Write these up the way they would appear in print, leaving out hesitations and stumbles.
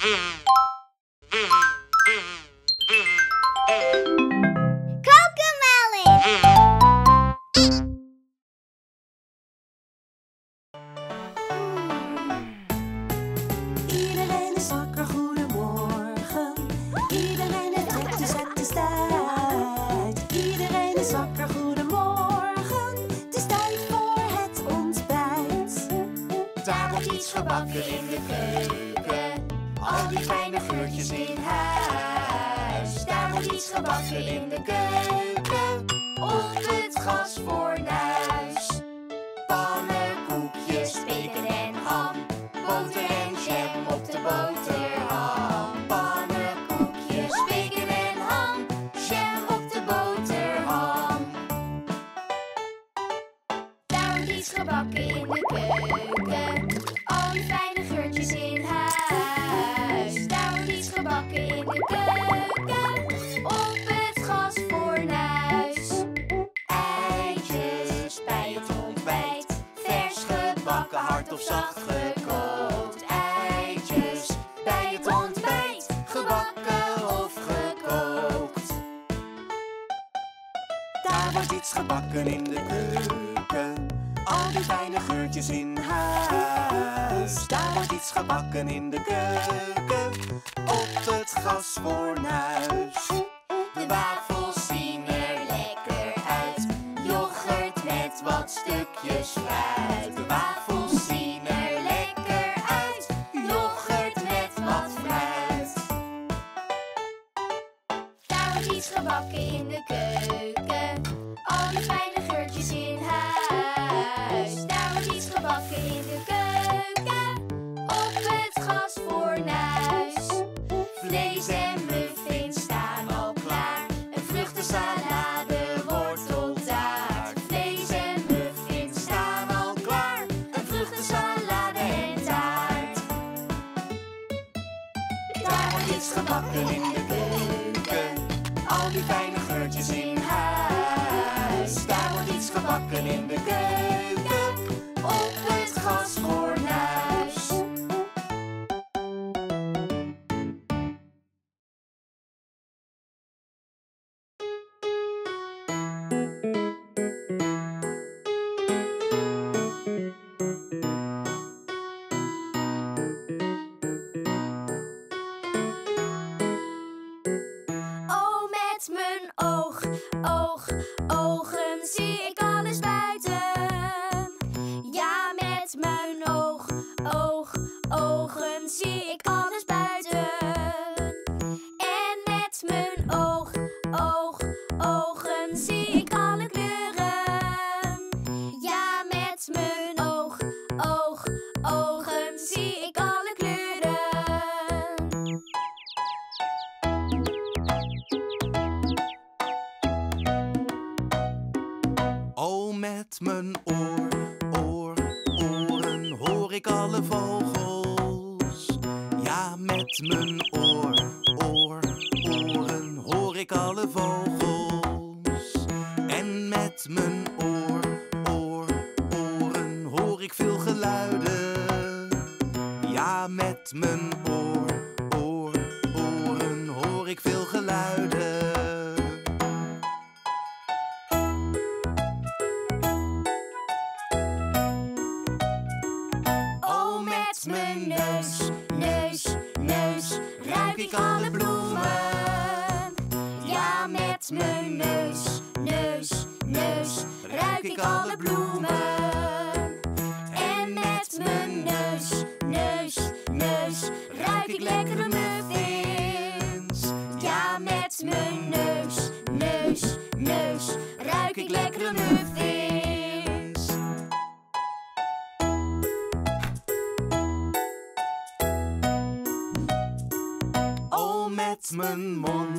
Iedereen is wakker, goedemorgen. Iedereen heeft trek, dus het is tijd. Iedereen is wakker, goedemorgen. Het is tijd voor het ontbijt. Daar wordt iets gebakken in de keuken. Al die fijne geurtjes in huis. Daar wordt iets gebakken in de keuken. Op het gasfornuis. Pannenkoekjes, bacon en ham. Boter en jam op de boterham. Pannenkoekjes, bacon en ham. Jam op de boterham. Daar wordt iets gebakken in de keuken. Al die fijne geurtjes in huis. Daar wordt iets gebakken in de keuken. Op het gasfornuis. Eitjes bij het ontbijt. Vers gebakken, hard of zacht gekookt. Eitjes bij het ontbijt. Gebakken of gekookt. Daar wordt iets gebakken in de keuken. Al die fijne geurtjes in huis. Daar wordt iets gebakken in de keuken. Op het gasfornuis. De wafels zien er lekker uit. Yoghurt met wat stukjes fruit. De wafels zien er lekker uit. Yoghurt met wat fruit. Daar wordt iets gebakken in de keuken. Al die fijne geurtjes in huis. Daar wordt iets gebakken in de keuken. Op het gasfornuis. Vlees en muffins staan al klaar. Een vruchtensalade, worteltaart. Vlees en muffins staan al klaar. Een vruchtensalade en taart. Daar wordt iets gebakken in de keuken. Al die fijne geurtjes in huis. Daar wordt iets gebakken in de keuken. Op het gasfornuis. Oh, met mijn ogen zie ik alles buiten. Ja, met mijn ogen zie ik alles buiten. En met mijn ogen zie ik alle kleuren. Ja, met mijn ogen zie ik alle kleuren. Oh, met mijn oren hoor ik alle vogels. Ja, met mijn oren hoor ik alle vogels. En met mijn oren hoor ik veel geluiden. Ja, met mijn oren hoor ik veel geluiden. Oh, met mijn neus ruik ik alle bloemen. Ja, met mijn neus ruik ik alle bloemen. En met mijn neus ruik ik lekkere muffins. Ja, met mijn neus ruik ik lekkere muffins. Oh, met mijn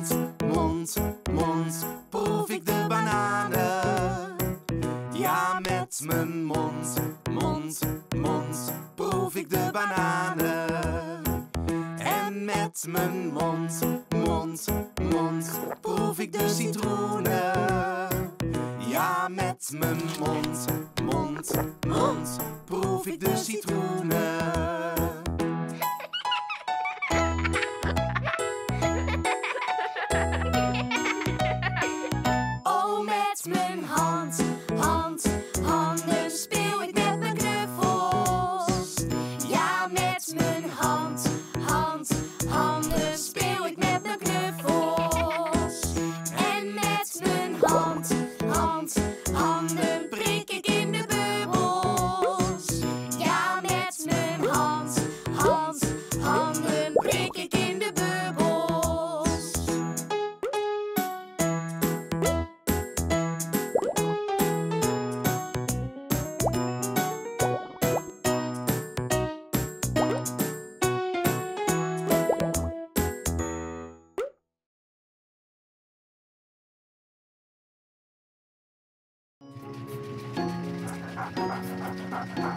mond proef ik de bananen. Ja, met mijn mond proef ik de bananen. En met mijn mond proef ik de citroenen. Ja, met mijn mond proef ik de citroenen.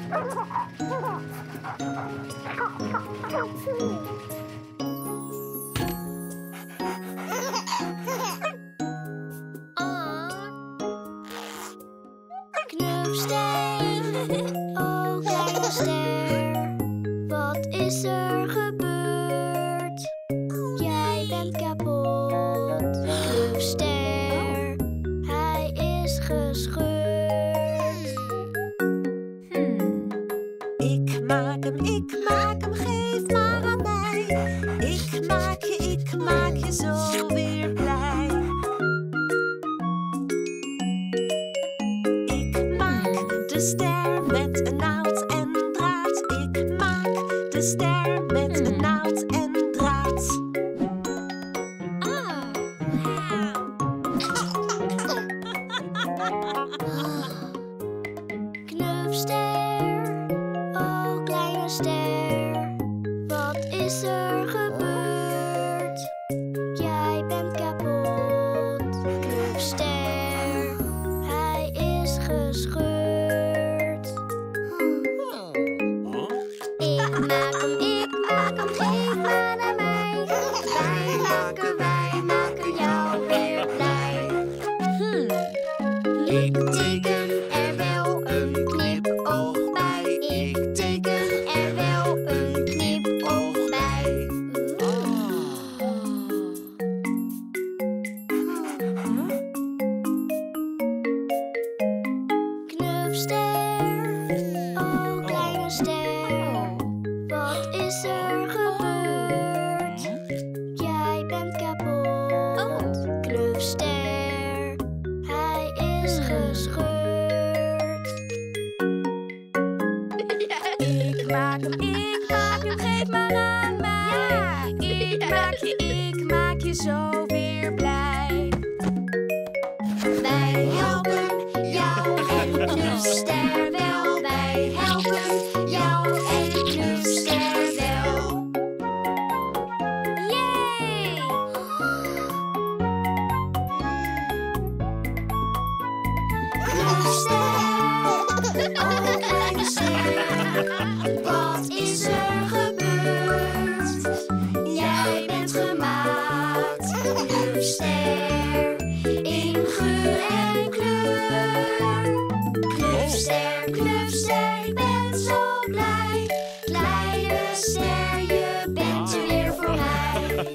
Knufster, oh kleine ster, wat is er gebeurd? Jij bent kapot. Knufster, hij is gescheurd. Ik maak hem, geef maar aan mij. Ik maak je zo weer blij. Ik maak de ster met een naald en draad. Ik maak de ster met een naald en draad. Knufster, oh kleine ster, wat is er gebeurd? Jij bent kapot. Knufster, hij is gescheurd. Ik maak hem, geef maar aan mij. Wij maken jou weer blij. Ik teken er wel een knipoog bij. Ik teken er wel een knipoog bij. Knufster, oh kleine ster, wat is er gebeurd? Jij bent kapot. Knufster, hij is gescheurd. Ik maak hem, geef maar aan mij. Ik maak je zo weer blij. Wij helpen jou en Knufster wel. Wij helpen jou en Knufster wel. Yay! Knufster, oh kleine ster, wat is er gebeurd? Jij bent gemaakt, Knufster, in geur en kleur. Knufster, ik ben zo blij. Kleine ster, je bent er weer voor mij.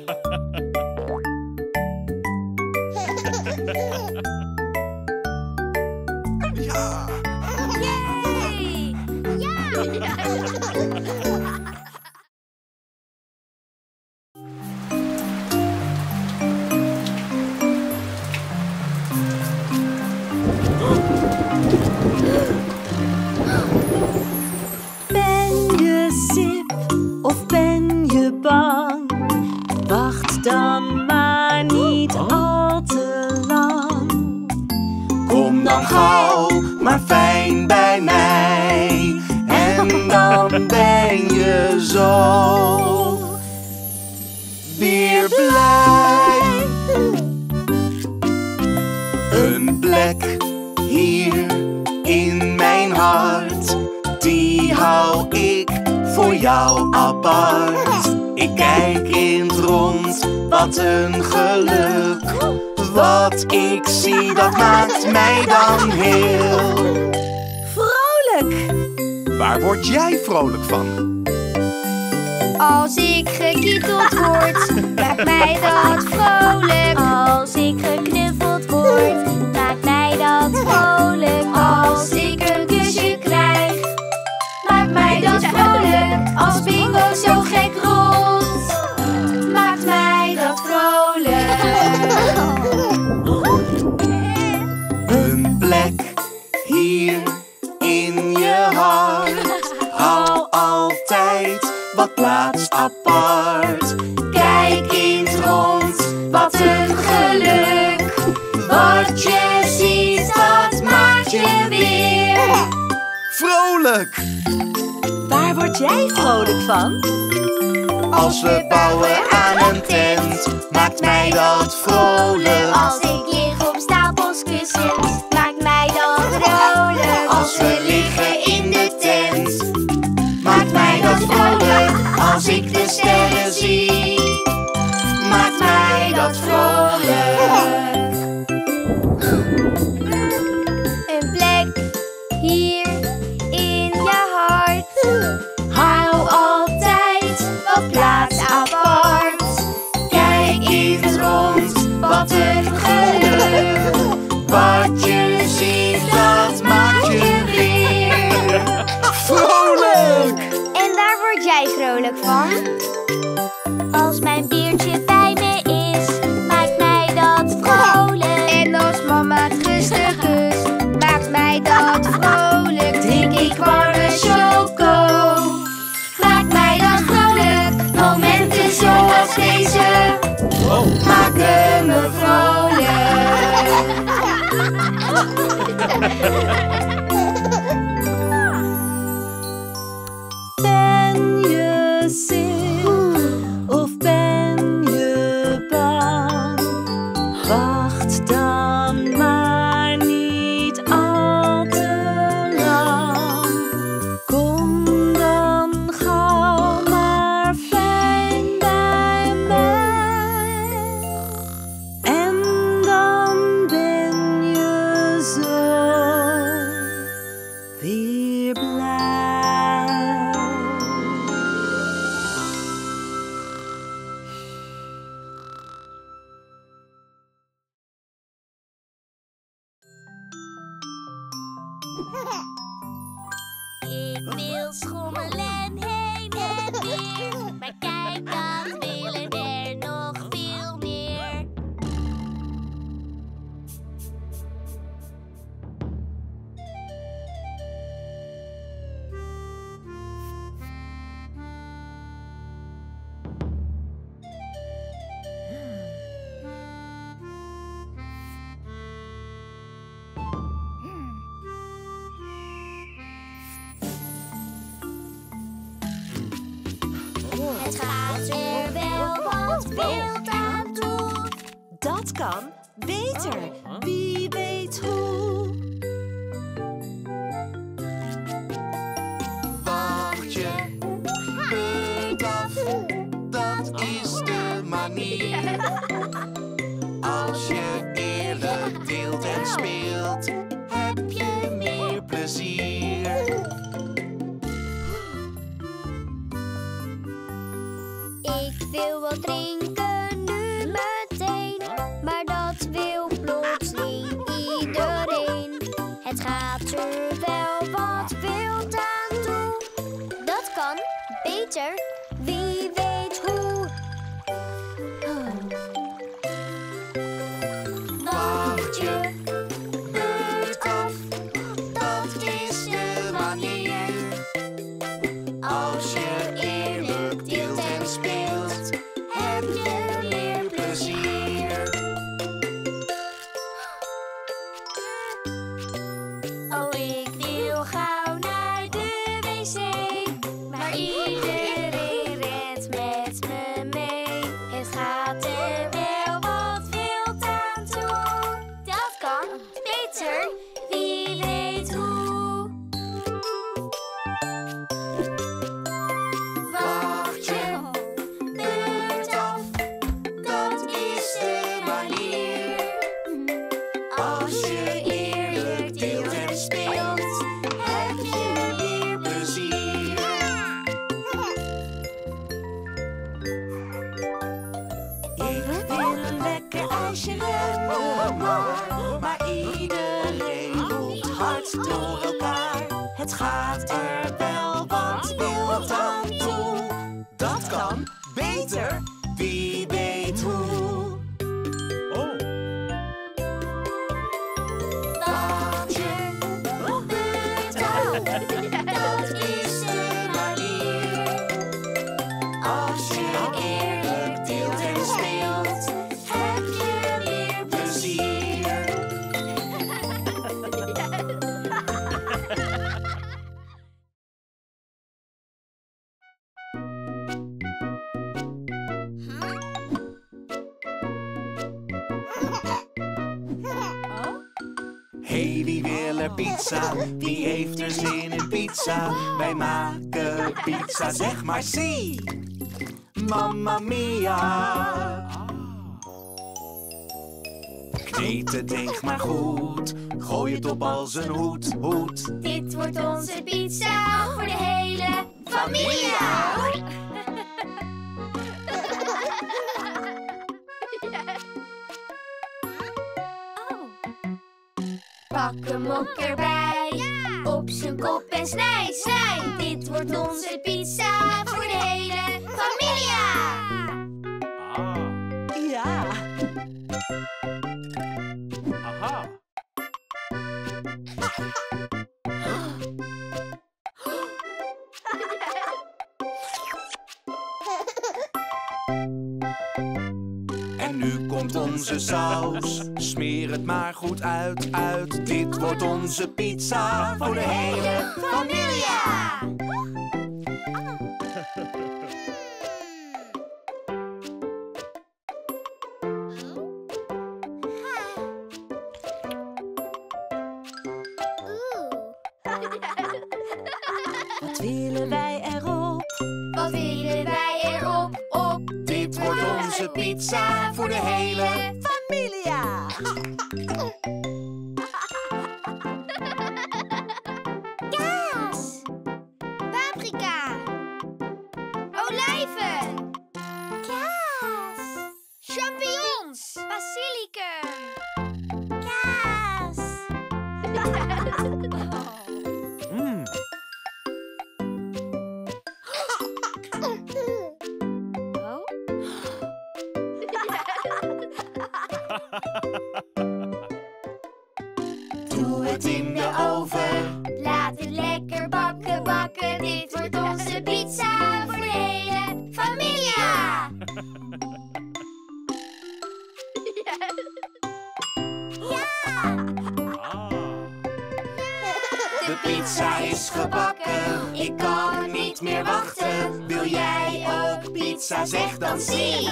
Yay! Ben je sip of ben je bang? Wacht dan maar niet al te lang. Kom dan gauw, maar fijn bij mij. En dan ben je zo weer blij. Een plek hier in mijn hart, die hou ik voor jou apart. Ik kijk in het rond, wat een geluk. Wat ik zie, dat maakt mij dan heel Vrolijk! Waar word jij vrolijk van? Als ik gekieteld word, maakt mij dat vrolijk. Als ik geknuffeld word, maakt mij dat vrolijk. Als ik een kusje krijg, maakt mij dat vrolijk. Als bingo zo gek rolt, maakt mij dat vrolijk. Een plek hier in je hart, hou altijd wat plaats apart. Kijk eens rond, wat een geluk. Wat je ziet, dat maakt je weer vrolijk. Waar word jij vrolijk van? Als we bouwen aan een tent, maakt mij dat vrolijk. Als ik lig op stapels kussens, maakt mij dat vrolijk. Als we liggen in de tent, zie, maakt mij dat vrolijk. Een plek hier in je hart. Hou altijd wat plaats apart. Kijk eens rond, wat een geluk. Wat je ziet, dat maakt je weer vrolijk. En daar word jij vrolijk van? Als mijn biertje bij me is, maakt mij dat vrolijk. En als mama het rustig kust, maakt mij dat vrolijk. Drink ik warme choco, maakt mij dat vrolijk. Momenten zoals deze maken me vrolijk. Ben je ziek of ben je bang? Wacht dan maar niet al te lang. Kom dan gauw maar fijn bij mij. En dan ben je zo weer blij. Ik wil schommelen heen en weer, maar kijk, dan willen er nog veel meer. Het gaat er wel wat wild aan toe. Dat kan beter, wie weet hoe. Wacht je beurt af, dat is de manier. Als je eerlijk deelt en speelt, heb je meer plezier. Ik wil wat drinken nu meteen, maar dat wil plotseling iedereen. Het gaat er wel wat wild aan toe. Dat kan beter, wie weet hoe. Wacht je beurt af, dat is de manier. Als je eerlijk deelt en speelt, heb je meer plezier. Oh, ik wil gauw naar de wc, maar iedereen rent met me mee. Het gaat er wel wat wild aan toe. Dat kan beter, wie weet hoe. Wacht je beurt af, dat is de manier. Als je eerlijk deelt en speelt, heb je meer plezier. Ik wil een lekker ijsje rennen, maar iedereen roept hard door elkaar. Het gaat er wel wat wild aan toe. Dat kan beter, wie weet hoe. Wacht je beurt af, dat is de manier. Als je eerlijk deelt en speelt, heb je meer plezier. Hey, wie wil er pizza? Wie heeft er zin in pizza? Wij maken pizza, zeg maar zie. Mamma mia. Kneed het deeg maar goed, gooi het op als een hoed. Dit wordt onze pizza voor de hele familie. Pak hem ook erbij, op zijn kop en snij. Dit wordt onze pizza voor de hele familie. Ja. Aha. En nu komt onze saus. Smeer het maar goed uit. Dit wordt onze pizza voor de hele Familie. Wat willen wij erop? Wat willen wij erop? Dit wordt onze pizza voor de hele Familia! Kaas, paprika, olijven, kaas, champignons, basilicum, kaas. Doe het in de oven. Laat het lekker bakken. Dit wordt onze pizza voor de hele familie. De pizza is gebakken. Ik kan niet meer wachten. Wil jij ook pizza? Zeg dan zie.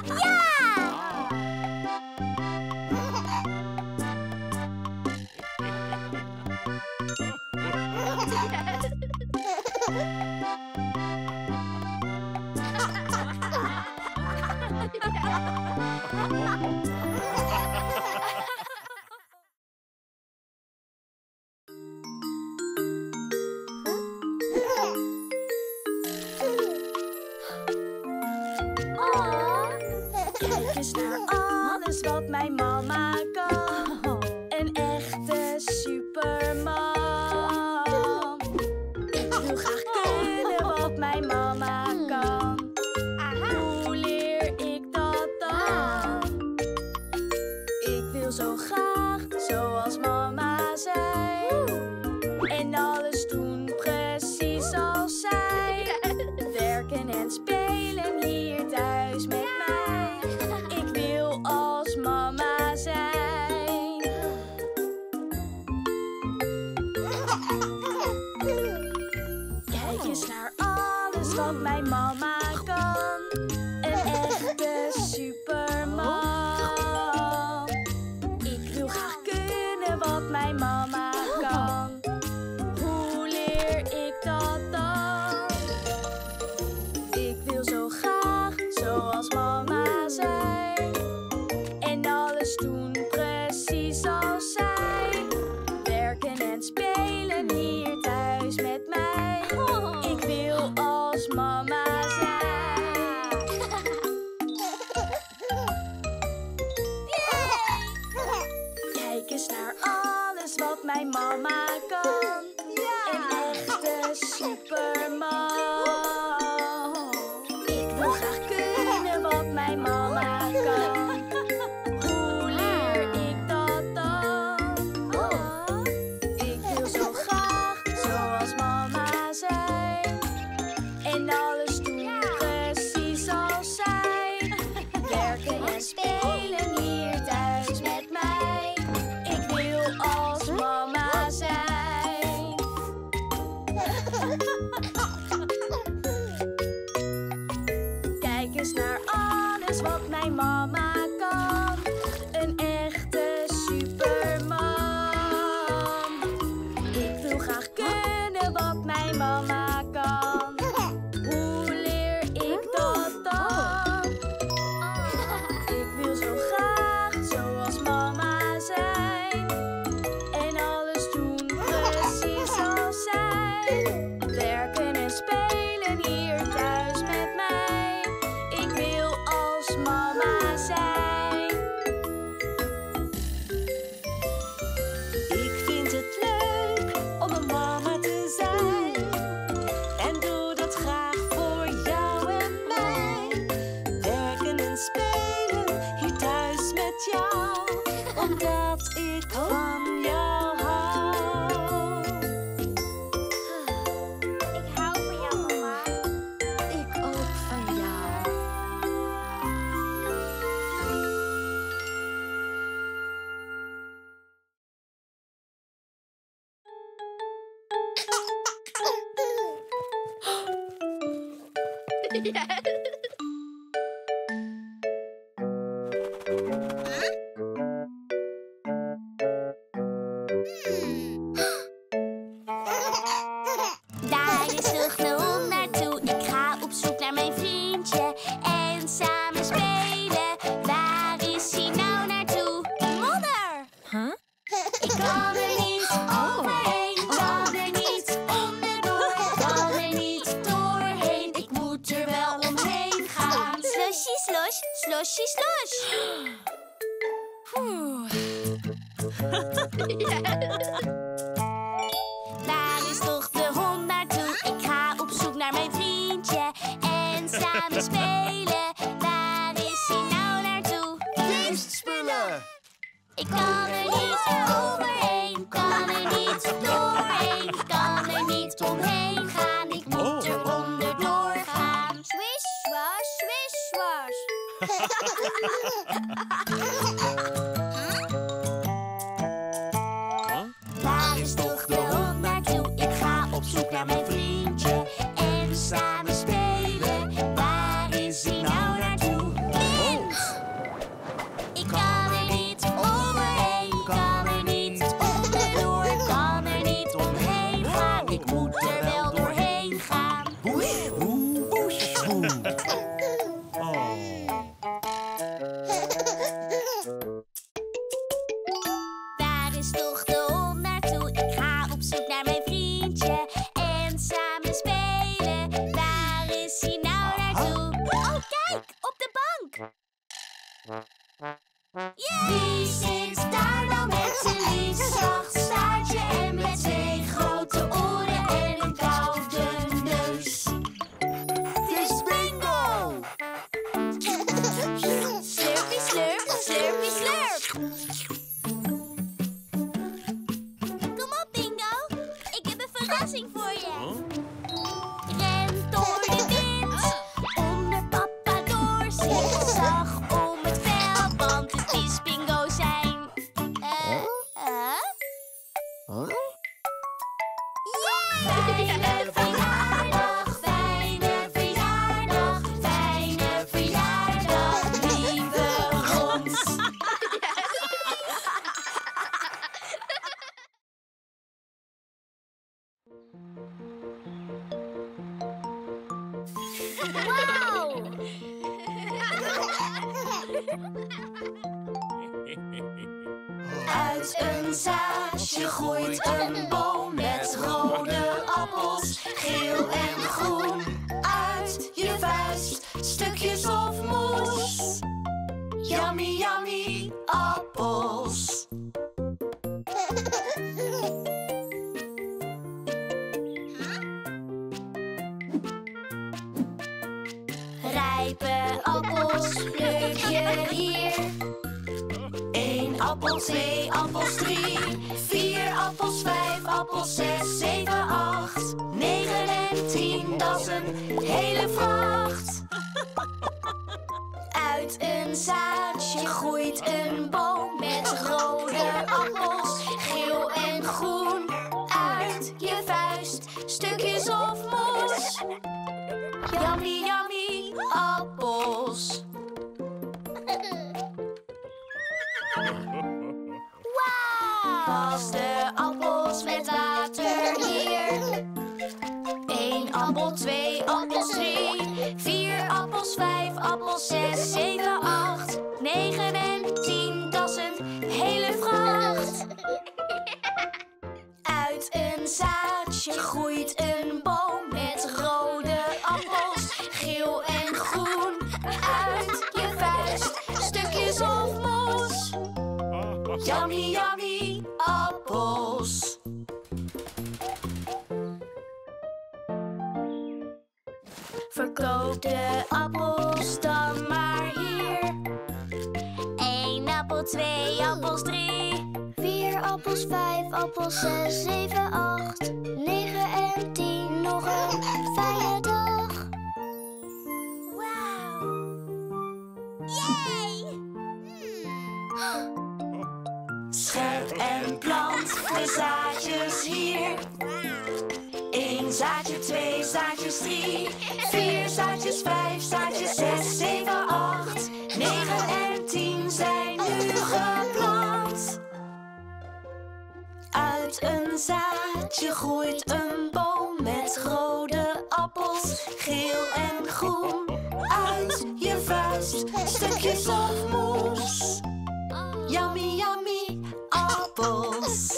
Kijk eens naar alles wat mijn mama kan. Een echte supermam. Ik wil graag kunnen wat mijn mama kan. Hoe leer ik dat dan? Ik wil zo graag zoals mama zijn. En alles doen precies als zij. Werken en spelen hier thuis met mij. Ik wil als mama zijn. Kijk eens naar alles wat mijn mama kan. Een echte supermam. Ik wil graag kunnen wat mijn mama kan. Hoe leer ik dat dan? Ik wil zo graag zoals mama zijn. En alles doen precies als zij. Werken en spelen hier thuis met mij. Ik wil als mama zijn. Kijk eens naar alles wat mijn mama kan. Een echte supermam. Ik wil graag kunnen wat mijn mama kan. Hoe leer ik dat dan? Ik wil zo graag zoals mama zijn. En alles doen precies als zij. Werken en spelen hier thuis met mij. Ik wil als mama zijn. Kijk eens naar alles wat mijn mama kan. Een echte supermam. Ik wil graag kunnen wat mijn mama kan. Hoe leer ik dat dan? van jou hou. Ik hou van jou, mama. Ik ook van jou. Daar is toch de hond naartoe. Ik ga op zoek naar mijn vriendje en samen spelen. Waar is hij nou naartoe? Modder! Huh? Ik kan er niet overheen, kan er niet onderdoor, kan er niet doorheen. Ik moet er wel omheen gaan. Slosje, slosh, slosje, slosh. Waar is toch de hond naartoe? Ik ga op zoek naar mijn vriendje en samen spelen. Waar is hij nou naartoe? Feestspullen! Ik kan er niet overheen, kan er niet doorheen, kan er niet omheen gaan. Ik moet er onderdoor gaan. Swish, swash, swish, swash. Waar is toch de hond naartoe? Ik ga op zoek naar mijn vriendje en samen spelen. Waar is hij nou naartoe? Wind! Ik kan er niet overheen, kan er niet onderdoor, kan er niet omheen gaan. Ik moet er wel doorheen gaan. Woesh, woe, woesh, woe. Waar is toch de hond naartoe? Ik ga op zoek naar mijn vriendje en samen spelen. Waar is hij nou naartoe? Oh, kijk, op de bank. Wie zit daar nou met een lief zacht staartje en met twee grote oren en een koude neus? Het is bingo! Slurpie, slurp, slurpie, slurp. Kom op, Bingo. Ik heb een verrassing voor je. Ren door de wind, onder papa door. Zit zacht om het vel, want het is Bingo zijn. Fijne verjaardag, fijne verjaardag, fijne verjaardag, lieve hond. Wauw! Uit een zaadje groeit een boom met rode appels, geel en groen. Uit je vuist stukjes of moes. Yummy, yummy appels. Rijpe appels pluk je hier. 1 appel, 2 appels, 3, 4 appels, 5 appels, 6, 7, 8, 9 en 10, dat is een hele vracht. Uit een zaadje groeit een boom met rode appels, geel en groen. Uit je vuist stukjes of moes. Yummy, yummy appels. Wauw! Pas de appels met water hier. 1 appel, 2 appels, 3, 4 appels, 5 appels, 6, 7, 8, 9 en 10, dat is een hele vracht. Uit een zaadje groeit een boom met rode appels, geel en groen. Uit je vuist stukjes of moes. Yummy, yummy appels. Verkoop de appels dan maar hier. 1 appel, 2 appels, 3, 4 4 appels, 5 appels, 6, 7, 8, 9 en 10. Nog een fijne dag. Wauw. Yay! Schep en plant de zaadjes hier. 1 zaadje, 2 zaadjes, 3, 4 zaadjes, 5 zaadjes, 6, 7, 8, 9 en 10 zijn nu geplant. Uit een zaadje groeit een boom met rode appels, geel en groen. Uit je vuist stukjes of moes. Yummy, yummy, appels.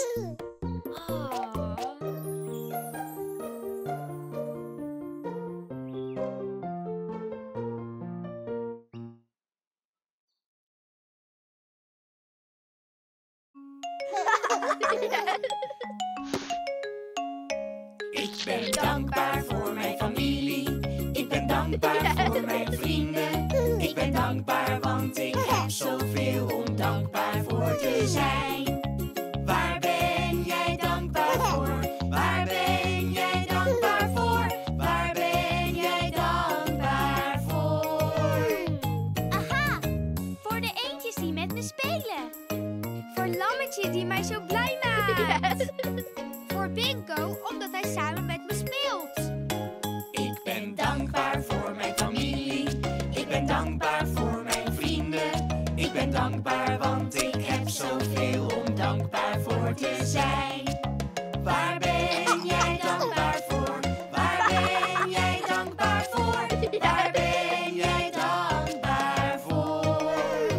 Ik ben dankbaar voor mijn familie. Ik ben dankbaar voor mijn vrienden. Ik ben dankbaar want ik heb zoveel om dankbaar voor te zijn. Waar ben jij dankbaar voor? Waar ben jij dankbaar voor? Waar ben jij dankbaar voor? Aha, voor de eendjes die met me spelen. Voor Lammetje die mij zo blij maakt. Voor Bingo omdat hij samen met me speelt. Ik ben dankbaar voor mijn familie. Ik ben dankbaar voor mijn vrienden. Ik ben dankbaar want ik heb zoveel om dankbaar voor te zijn. Waar ben jij dankbaar voor? Waar ben jij dankbaar voor? Waar ben jij dankbaar voor?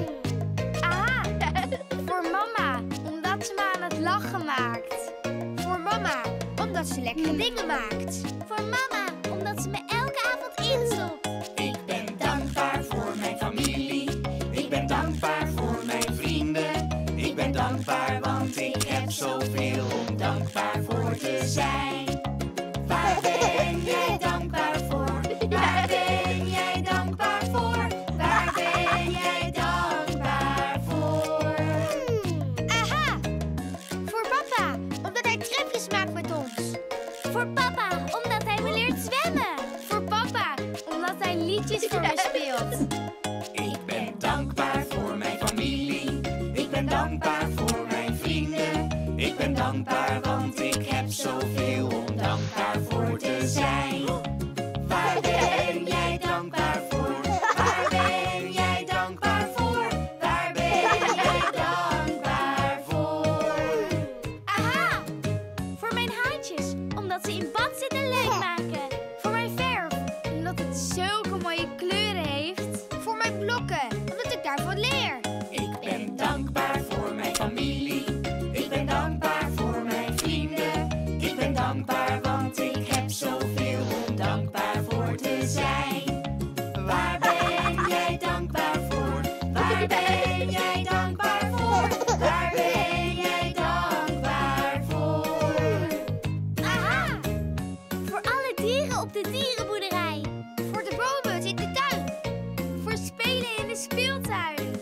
Aha, voor mama omdat ze me aan het lachen maakt. Voor mama omdat ze lekkere dingen maakt. Voor mama omdat ze me elke avond instopt. Ik ben dankbaar voor mijn familie. Ik ben dankbaar voor mijn vrienden. Ik ben dankbaar want ik heb zoveel om dankbaar voor te zijn. Waar ben jij dankbaar voor? Waar ben jij dankbaar voor? Waar ben jij dankbaar voor? Aha, voor papa omdat hij tripjes maakt met ons. Voor papa omdat hij me leert zwemmen. Voor papa omdat hij liedjes voor me speelt. Ik ben dankbaar voor mijn familie. Ik ben dankbaar voor mijn vrienden. Ik ben dankbaar want ik heb zoveel om dankbaar voor te zijn. Waar ben jij dankbaar voor? Waar ben jij dankbaar voor? Waar ben jij dankbaar voor? Aha, voor mijn haantjes omdat ze in bad zitten leuk maken. Voor mijn verf omdat het zulke mooie kleuren heeft. Voor mijn blokken omdat ik daarvan leer. Ik ben dankbaar voor mijn familie. Ik ben dankbaar voor mijn vrienden. Ik ben dankbaar want ik heb zoveel om dankbaar voor te zijn. Waar ben jij dankbaar voor? Waar ben jij dankbaar voor? Waar ben jij dankbaar voor? Aha, voor alle dieren op de dierenboerderij. Voor de bomen in de tuin. Voor spelen in de speeltuin.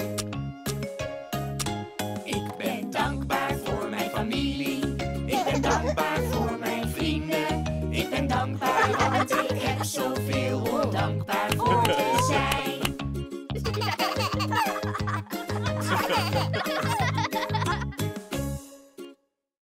Ik ben dankbaar voor mijn familie. Ik ben dankbaar voor mijn vrienden. Ik ben dankbaar want ik heb zoveel om dankbaar voor te zijn.